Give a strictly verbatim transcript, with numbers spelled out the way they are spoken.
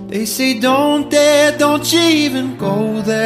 They say don't dare, don't you even go there.